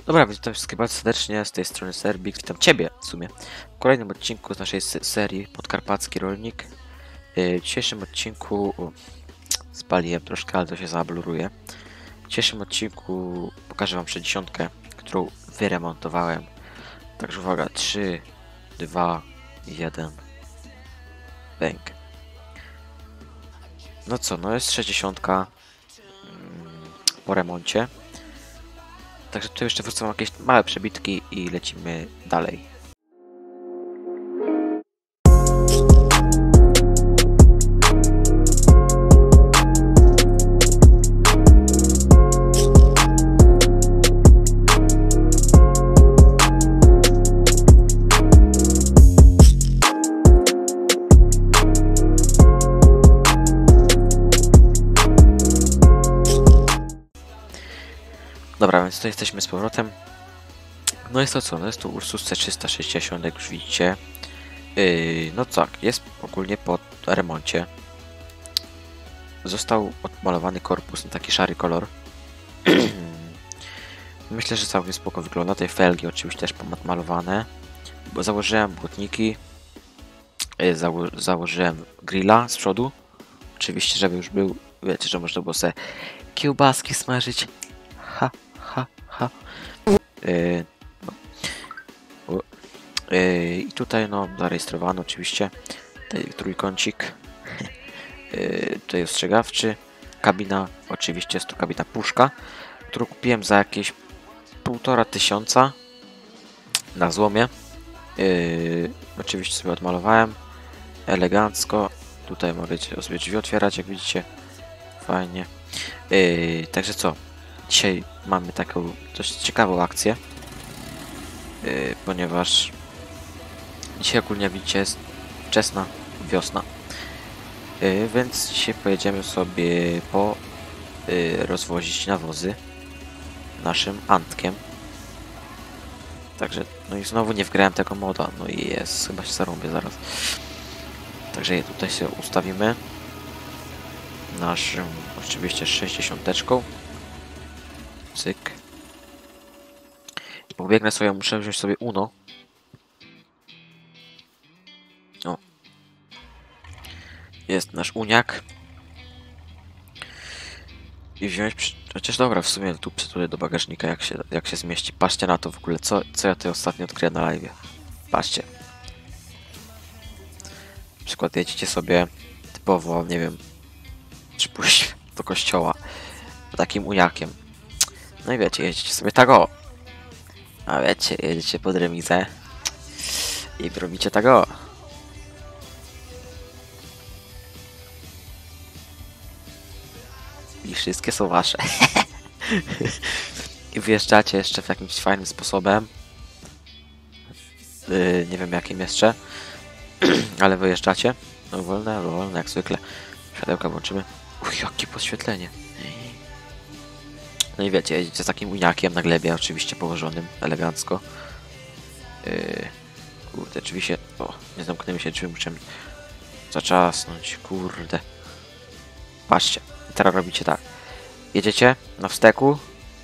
Dobra, witam wszystkich bardzo serdecznie, z tej strony Serbik, witam Ciebie w sumie w kolejnym odcinku z naszej serii Podkarpacki Rolnik. W dzisiejszym odcinku spaliłem troszkę, ale to się zabluruje. W dzisiejszym odcinku pokażę Wam 60, którą wyremontowałem. Także uwaga, 3, 2, 1, bęk. No co, no jest 60 po remoncie. Także tu jeszcze wrócą jakieś małe przebitki i lecimy dalej. Dobra, więc to jesteśmy z powrotem. No jest to co? No jest to Ursus C360, jak już widzicie. No tak, jest ogólnie po remoncie. Został odmalowany korpus na taki szary kolor. Myślę, że całkiem spoko wygląda. Te felgi oczywiście też pomalowane. Bo założyłem błotniki. Założyłem grilla z przodu. Oczywiście, żeby już był. Wiecie, że można było sobie kiełbaski smażyć. Ha, ha, ha. I tutaj no zarejestrowano oczywiście tutaj trójkącik. Tutaj ostrzegawczy. Kabina, oczywiście jest to kabina puszka, którą kupiłem za jakieś 1500 na złomie. Oczywiście sobie odmalowałem elegancko. Tutaj mogę sobie drzwi otwierać, jak widzicie. Fajnie. Także co? Dzisiaj mamy taką dość ciekawą akcję. Ponieważ dzisiaj ogólnie, jak widzicie, jest wczesna wiosna. Więc dzisiaj pojedziemy sobie rozwozić nawozy naszym Antkiem. Także, no i znowu nie wgrałem tego moda, no i jest, chyba się zarąbię zaraz. Także je tutaj się ustawimy. Naszym, oczywiście 60. Cyk. Pobiegnę sobie, muszę wziąć sobie Uno. O. Jest nasz uniak. I wziąć, chociaż dobra, w sumie tu przytulę do bagażnika, jak się zmieści. Patrzcie na to w ogóle, co ja tutaj ostatnio odkryłem na live. Patrzcie. Na przykład jedziecie sobie typowo, nie wiem, czy pójść do kościoła takim uniakiem. No i wiecie, jedziecie sobie tak o. A wiecie, jedziecie pod remizę i robicie tak o. I wszystkie są wasze. I wyjeżdżacie jeszcze w jakimś fajnym sposobem. Nie wiem jakim jeszcze. Ale wyjeżdżacie. No wolne, jak zwykle. Światełka włączymy. Uch, jakie podświetlenie. No i wiecie, jedziecie z takim uniakiem na glebie, oczywiście położonym elegancko. Kurde, drzwi się... O, nie zamknęły się drzwi, muszę zaczasnąć, kurde. Patrzcie, teraz robicie tak. Jedziecie na wsteku.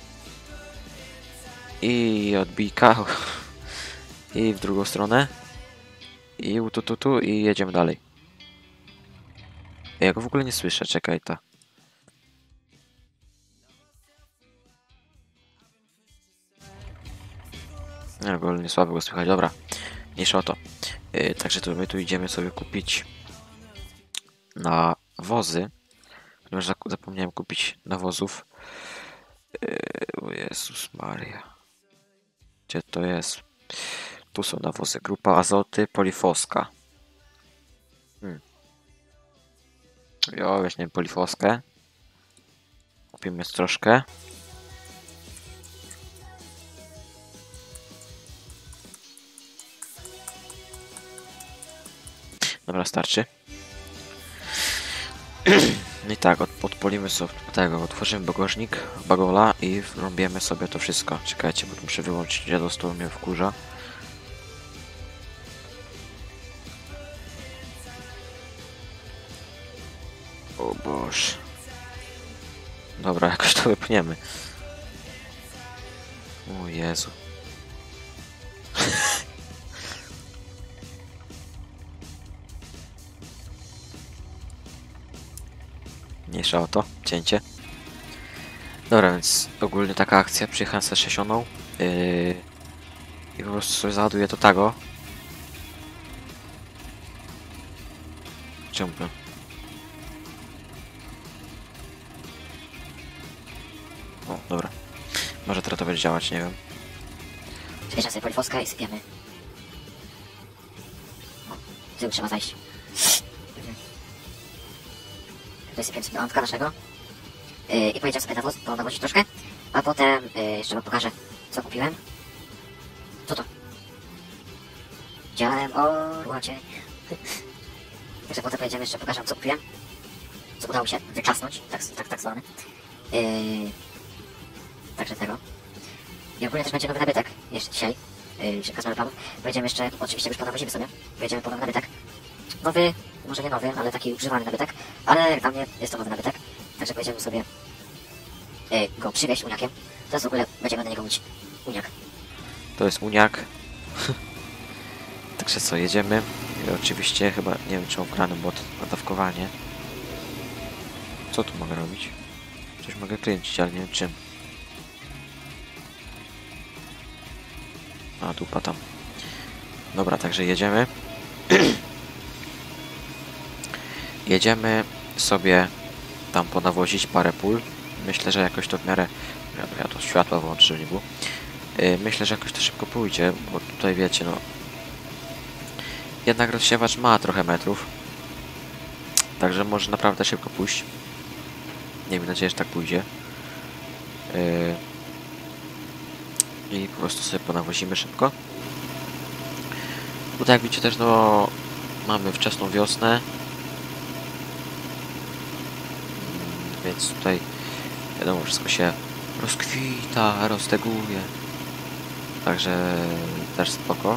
I odbijka. I w drugą stronę. I tu i jedziemy dalej. Ja go w ogóle nie słyszę, czekaj ta. Nie, ogólnie słabo go słychać, dobra. Mniejsza o to. Także my tu idziemy sobie kupić nawozy. Ponieważ zapomniałem kupić nawozów. O Jezus Maria. Gdzie to jest? Tu są nawozy. Grupa azoty polifoska. Jo, weźmiemy polifoskę. Kupimy troszkę. Dobra, starczy. I tak, odpolimy sobie tego, otworzymy bagażnik, bagola i wrąbiemy sobie to wszystko. Czekajcie, bo muszę wyłączyć dziadostwo, mnie wkurza. O Boże. Dobra, jakoś to wypniemy. O Jezu. Mniejsza o to, cięcie. Dobra, więc ogólnie taka akcja, przyjechałem ze szesioną i po prostu sobie załaduję do tego. Czemu? O, dobra. Może teraz to będzie działać, nie wiem. Zbierzemy sobie polifoska i sypiemy. O, z tyłu trzeba zajść. Tutaj sypiemy sobie antka naszego. I pojedziemy sobie nawozić troszkę. A potem jeszcze wam pokażę, co kupiłem. Co to? Działem orła cień. Także potem pojedziemy jeszcze, pokażę, co kupiłem. Co udało mi się wyklasnąć, tak zwany. Także tego. I ogólnie też będzie nowy nabytek, jeszcze dzisiaj. Kasmer planów. Pojedziemy jeszcze, oczywiście już ponawozimy sobie. Pojedziemy po nowy nabytek. Nowy, może nie nowy, ale taki używany nabytek. Ale jak dla mnie jest to nowy nabytek. Także pojedziemy sobie go przywieźć uniakiem. Teraz w ogóle będziemy na niego mówić uniak. To jest uniak. Także co, jedziemy. I oczywiście chyba, nie wiem czy mam grany bot na dawkowanie. Co tu mogę robić? Coś mogę kręcić, ale nie wiem czym. A, dupa tam. Dobra, także jedziemy. Jedziemy sobie tam ponawozić parę pól. Myślę, że jakoś to w miarę... Ja to światła włączę, żeby nie było. Myślę, że jakoś to szybko pójdzie, bo tutaj wiecie, no... Jednak rozsiewacz ma trochę metrów. Także może naprawdę szybko pójść. Miejmy nadzieję, że tak pójdzie. I po prostu sobie ponawozimy szybko. Tutaj jak widzicie też, no... Mamy wczesną wiosnę. Więc tutaj... Wiadomo, wszystko się rozkwita, rozteguje. Także też spoko.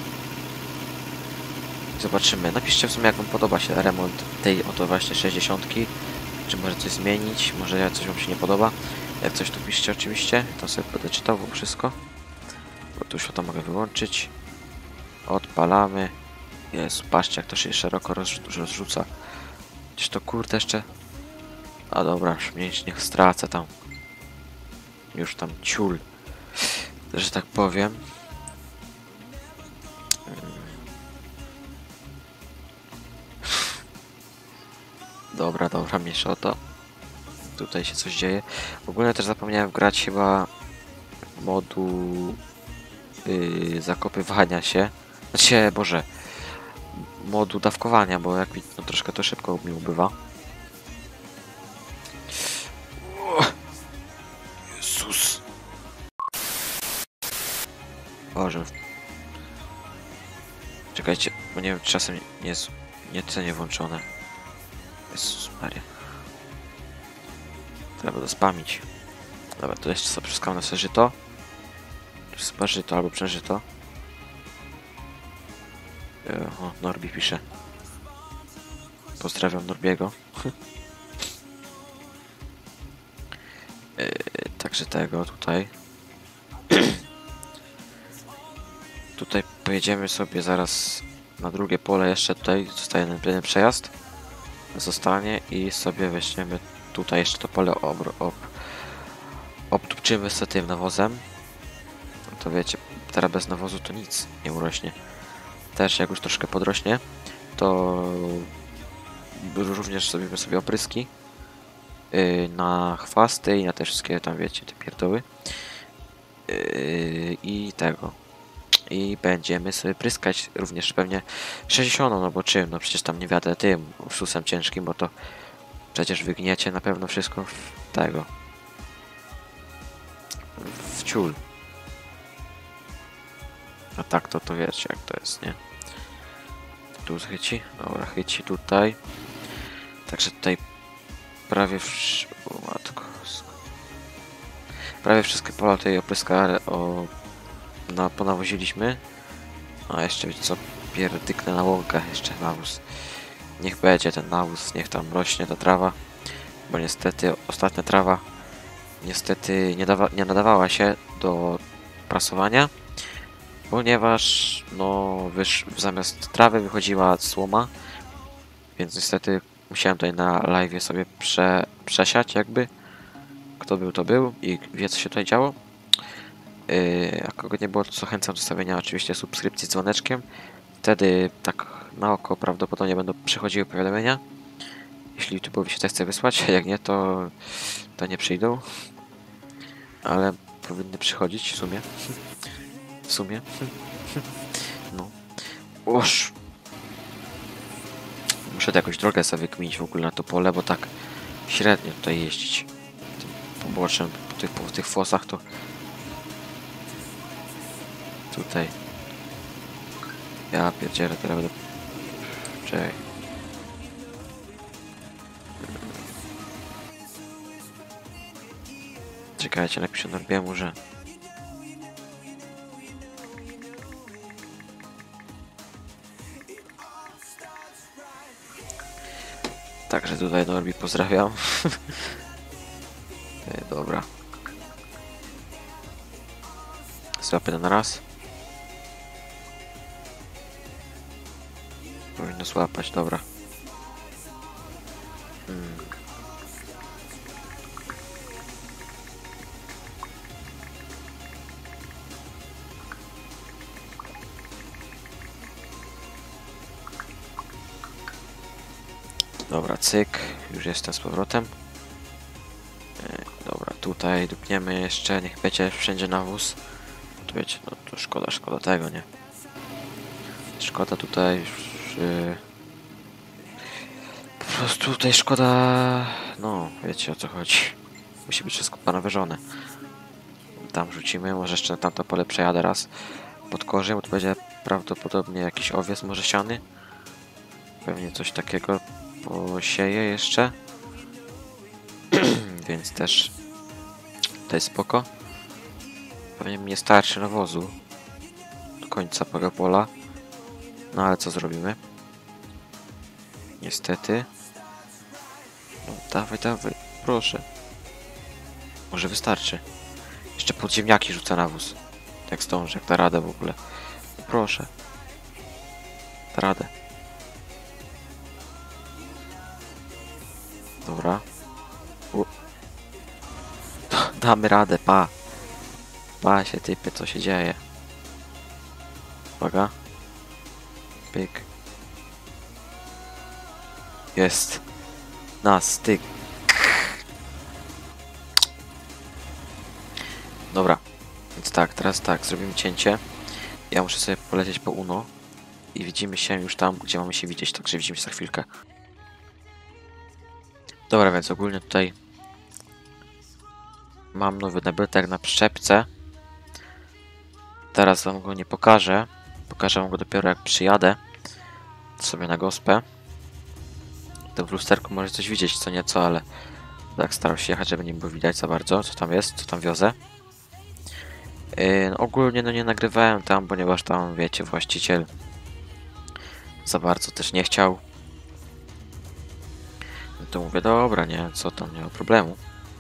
Zobaczymy. Napiszcie w sumie, jak wam podoba się remont tej oto właśnie 60. Czy może coś zmienić, może coś wam się nie podoba. Jak coś to piszcie oczywiście, to sobie będę czytał wszystko. Bo tu światło mogę wyłączyć. Odpalamy. Jest, patrzcie jak to się szeroko rozrzuca. Gdzieś to kurde jeszcze... A dobra, niech stracę tam. Już tam ciul. Że tak powiem. Dobra, mniejsza o to. Tutaj się coś dzieje. W ogóle też zapomniałem wgrać chyba modu zakopywania się. Znaczy, Boże, modu dawkowania, bo jak no troszkę to szybko mi ubywa. Jezus. Boże. Czekajcie, bo nie wiem, czy czasem nie jest nie włączone. Jezus Maria. Trzeba to spamić. Dobra, to jeszcze sobie przeskam na sobie żyto. Tu jest chyba żyto albo przeżyto. O, Norbi pisze. Pozdrawiam Norbiego. Także tego tutaj. Tutaj pojedziemy sobie zaraz na drugie pole. Jeszcze tutaj zostaje jeden przejazd. Zostanie i sobie weźmiemy tutaj jeszcze to pole obtupczymy sobie tym nawozem. No to wiecie, teraz bez nawozu to nic nie urośnie. Też jak już troszkę podrośnie, to również zrobimy sobie opryski na chwasty i na te wszystkie tam wiecie, te pierdoły. I tego. I będziemy sobie pryskać również pewnie 60, no bo czym? No przecież tam nie wiadę tym susem ciężkim, bo to przecież wygniecie na pewno wszystko w tego. W ciul. A tak to wiecie jak to jest, nie? Tu chyci? Dobra, chyci tutaj. Także tutaj prawie o matko. Prawie wszystkie pola tutaj ponawoziliśmy. A jeszcze wiecie co? Pierdyknę na łąkach jeszcze nawóz. Niech będzie ten nawóz, niech tam rośnie ta trawa. Bo niestety ostatnia trawa niestety nie nadawała się do prasowania, ponieważ no zamiast trawy wychodziła słoma, więc niestety musiałem tutaj na live sobie przesiać jakby. Kto był, to był i wie, co się tutaj działo. A kogo nie było, to zachęcam do stawienia oczywiście subskrypcji z dzwoneczkiem. Wtedy tak na oko prawdopodobnie będą przychodziły powiadomienia. Jeśli YouTube'owi się chce wysłać, a jak nie, to nie przyjdą. Ale powinny przychodzić w sumie. W sumie. No. Oż. Muszę to jakąś drogę sobie wykminić w ogóle na to pole, bo tak średnio tutaj jeździć. Tym poboczem, po tych fosach to... Tutaj. Ja pierdzielę, teraz będę... Czekaj. Czekajcie, napiszę Norbiemu, że... Także tutaj Norbi pozdrawiam. Dobra. Złapię to na raz. Powinno złapać, dobra. Dobra, cyk. Już jestem z powrotem. Dobra, tutaj dupniemy jeszcze. Niech będzie wszędzie nawóz. To wiecie, no to szkoda tego, nie? Szkoda tutaj... Po prostu tutaj szkoda... No, wiecie, o co chodzi. Musi być wszystko panawyżone. Tam rzucimy, może jeszcze na tamto pole przejadę raz pod korzem, bo to będzie prawdopodobnie jakiś owiec, może siany. Pewnie coś takiego posieję jeszcze. Więc też to jest spoko. Pewnie mi nie starczy nawozu do końca tego pola. No ale co zrobimy? Niestety. No dawaj, proszę. Może wystarczy. Jeszcze podziemniaki rzucę nawóz. Jak zdążę, jak da radę w ogóle. No proszę. Da radę. Dobra. Damy radę, pa. Pa się typy, co się dzieje. Uwaga. Pyk. Jest. Na styk. Dobra. Więc tak, teraz tak, zrobimy cięcie. Ja muszę sobie polecieć po Uno. I widzimy się już tam, gdzie mamy się widzieć, także widzimy się za chwilkę. Dobra, więc ogólnie tutaj mam nowy nabytek na przyczepce. Teraz wam go nie pokażę. Pokażę wam go dopiero jak przyjadę sobie na gospę. To w lusterku może coś widzieć, co nieco, ale tak staram się jechać, żeby nie było widać za bardzo, co tam jest, co tam wiozę. No, ogólnie no nie nagrywałem tam, ponieważ tam, wiecie, właściciel za bardzo też nie chciał. No to mówię, dobra, nie, co tam, nie ma problemu.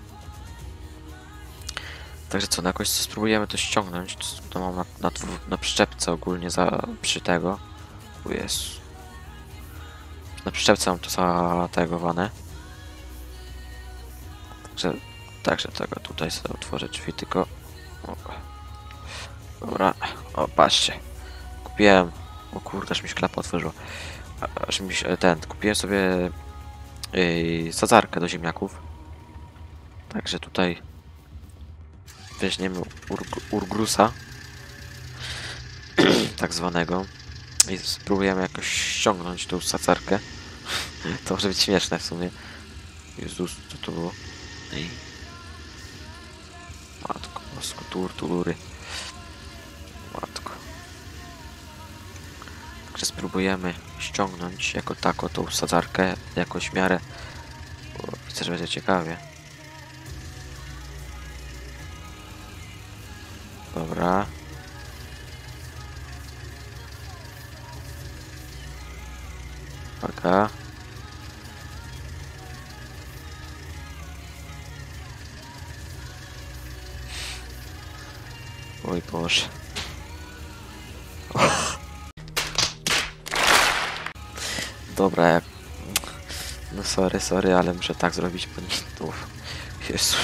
Także co, no jakoś spróbujemy to ściągnąć. To mam na przyczepce ogólnie przy tego. Tu jest. Na przyczepce mam to zategowane. Także tego tutaj sobie otworzę drzwi, tylko... O. Dobra, o patrzcie. Kupiłem... O kurde, aż mi się klapa otworzyła. Aż mi się kupiłem sobie sadzarkę do ziemniaków. Także tutaj weźmiemy urgrusa tak zwanego i spróbujemy jakoś ściągnąć tą sadzarkę. To może być śmieszne w sumie. Jezus, co to było? Ej. Matko, bosko, turturury. Matko. Także spróbujemy ściągnąć jako tako tą sadzarkę jakoś w miarę. Widzę, że będzie ciekawie. Dobra. Uwaga. Oj Boże. Dobra, jak... No sorry, ale muszę tak zrobić, bo nie... Jezus.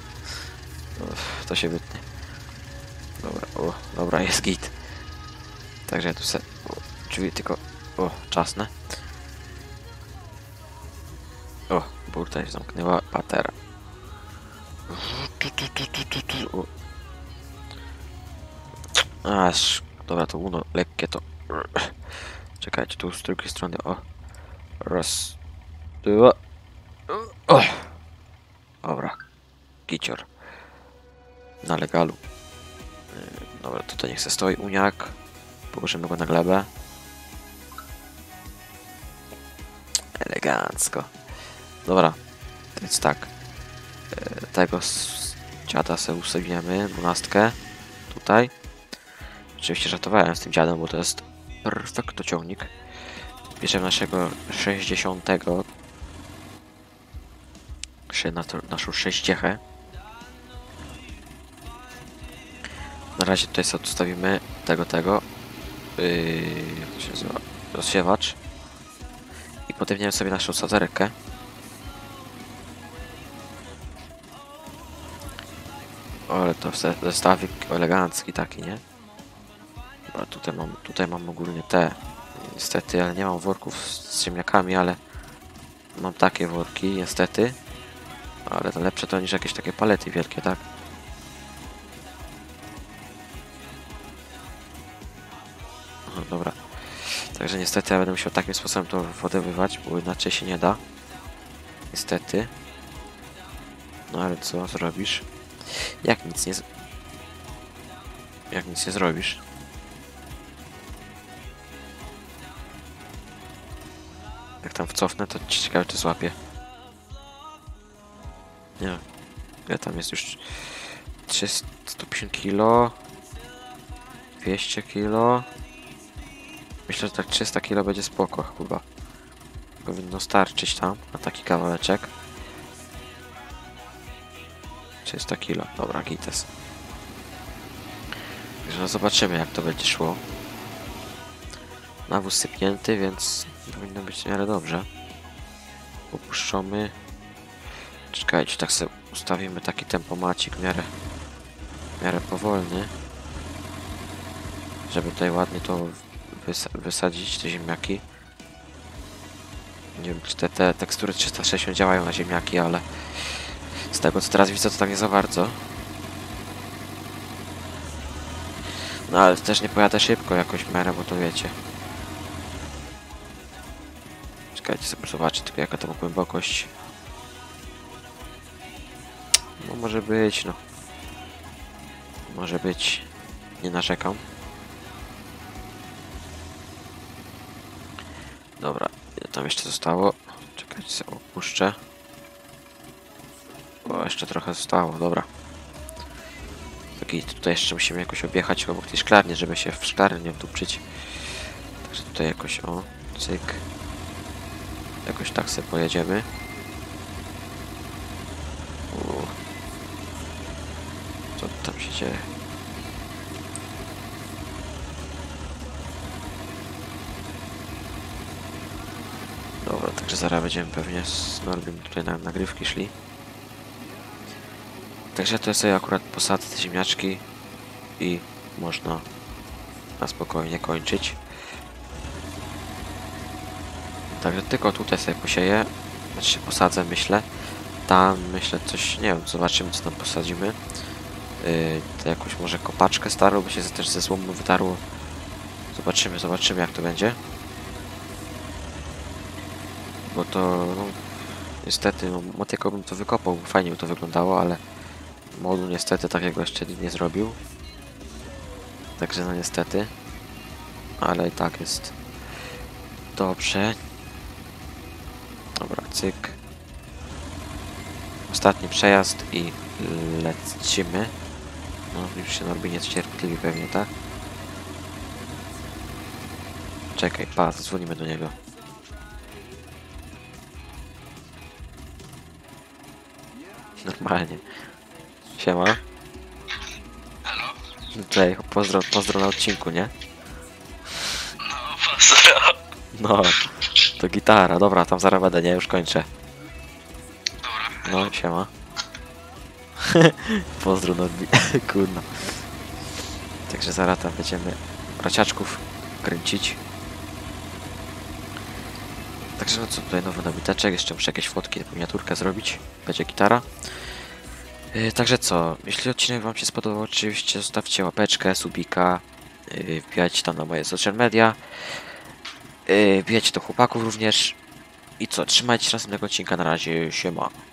To się wytnie. Dobra, dobra, jest git. Także ja tu se... Drzwi tylko... czasne. Burta się zamknęła, patera. Aż... Dobra, to uno, lekkie to... Czekajcie, tu z drugiej strony, Raz, dwa... Dobra. Gicior. Na legalu. Dobra, tutaj niech se stoi uniak. Położymy go na glebę. Elegancko. Dobra, więc tak. Tego dziada se ustawimy, 12. Tutaj. Oczywiście żartowałem z tym dziadem, bo to jest perfekto ciągnik. Bierzemy naszego 60. Naszą 60. Na razie tutaj sobie odstawimy tego. Jak to się nazywa? Rozsiewacz. I podejmiemy sobie naszą saderkę. Ale to zestawik elegancki taki, nie? Dobra, tutaj mam ogólnie te. Niestety, ale nie mam worków z ziemniakami, ale mam takie worki, niestety. Ale to lepsze to niż jakieś takie palety wielkie, tak? Aha, dobra. Także niestety ja będę musiał takim sposobem to wodę wywać, bo inaczej się nie da. Niestety. No ale co zrobisz? Jak nic nie zrobisz? Jak tam wcofnę, to ciekawe czy złapię. Nie. Ile tam jest już? 350 kilo. 200 kilo. Myślę, że tak 300 kilo będzie spoko chyba. Powinno starczyć tam na taki kawałeczek. 300 kilo. Dobra, gites. Także no zobaczymy jak to będzie szło. Nawóz sypnięty, więc powinno być w miarę dobrze. Opuszczamy. Czekajcie, tak sobie ustawimy taki tempomacik w miarę powolny. Żeby tutaj ładnie to wysadzić, te ziemniaki. Nie wiem, czy te tekstury 360 działają na ziemniaki, ale z tego co teraz widzę, to tak nie za bardzo. No ale też nie pojadę szybko jakoś w miarę, bo to wiecie. Czekajcie, sobie zobaczę tylko jaka to ma głębokość. No może być, no. Może być. Nie narzekam. Dobra, ile tam jeszcze zostało? Czekajcie, sobie opuszczę. O, jeszcze trochę zostało, dobra. Tutaj jeszcze musimy jakoś objechać obok tej szklarni, żeby się w szklarnię nie wdupczyć. Także tutaj jakoś, cyk. Jakoś tak sobie pojedziemy. Co tam się dzieje? Dobra, także zaraz będziemy pewnie z Norbim tutaj na nagrywki szli. Także to sobie akurat posadzę te ziemniaczki i można na spokojnie kończyć. Także tylko tutaj sobie posieję, znaczy się posadzę, myślę. Tam myślę coś, nie wiem, zobaczymy co tam posadzimy. To jakąś może kopaczkę starą, by się też ze słomu wytarło. Zobaczymy jak to będzie. Bo to, no, niestety, no, motyką bym to wykopał, bo fajnie by to wyglądało, ale modu niestety takiego jeszcze nie zrobił. Także no niestety. Ale i tak jest dobrze. Dobra, cyk. Ostatni przejazd i lecimy. No już się Norbi nie cierpliwi pewnie, tak? Czekaj, dzwonimy do niego. Normalnie. Siema. Halo? Tutaj pozdro na odcinku, nie? No, pozdro. No, to gitara, dobra, tam zaraz będę, nie? Już kończę. Dobra. No, siema. Pozdro na kurna. Także zaraz tam będziemy braciaczków kręcić. Także no co, tutaj nowy nabiteczek, jeszcze muszę jakieś fotki, miniaturkę zrobić. Będzie gitara. Także co, jeśli odcinek wam się spodobał, oczywiście zostawcie łapeczkę, subika, wbijajcie tam na moje social media, wbijajcie do chłopaków również. I co, trzymajcie się następnego odcinka, na razie, siema.